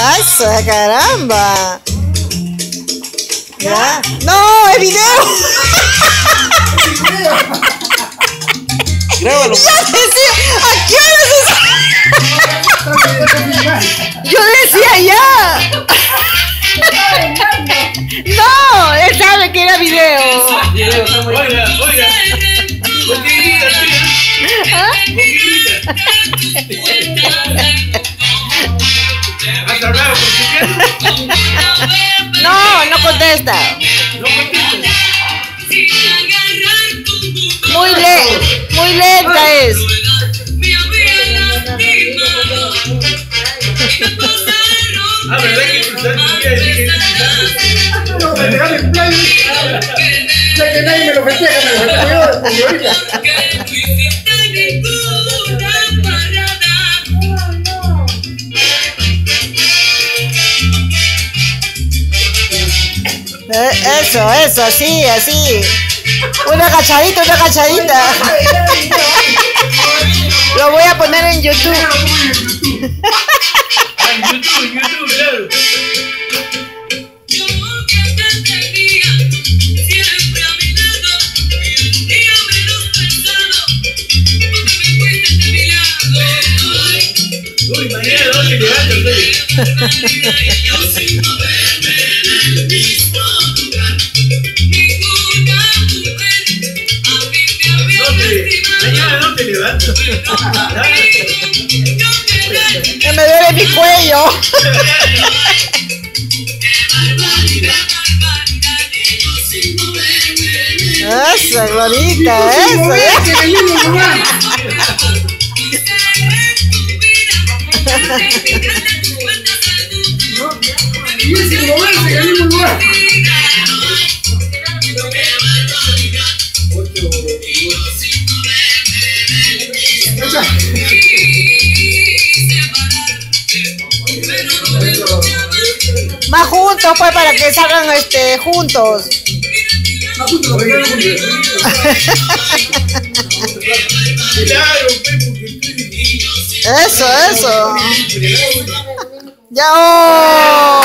¡Asa, caramba! ¿Ya? ¡No! ¡Es video! Grábalo. Yo decía, ¿a qué horas es? Yo decía ya. No, él sabe que era video. Oiga. ¿Por qué grita, tía? ¿Ah? ¿Por qué grita? ¿Has hablado con tu No, no contesta. No contestes. Muy lenta es. Ah, ¿verdad que tu santo día dice que es No, me regale el play. Ya que nadie me lo festeja, me lo festejo yo desde ahorita. Eso, así. Una agachadita. Lo voy a poner en YouTube. en YouTube, claro. Uy, mañana no te levantas, oye. Mañana no te levantas. Que me duele mi cuello. Eso, Glorita, eso. Y sin moverse en el mismo lugar. Más juntos, pues, para que salgan juntos. Más juntos, lo que quieran juntos. Claro, porque Eso. Ya. Oh.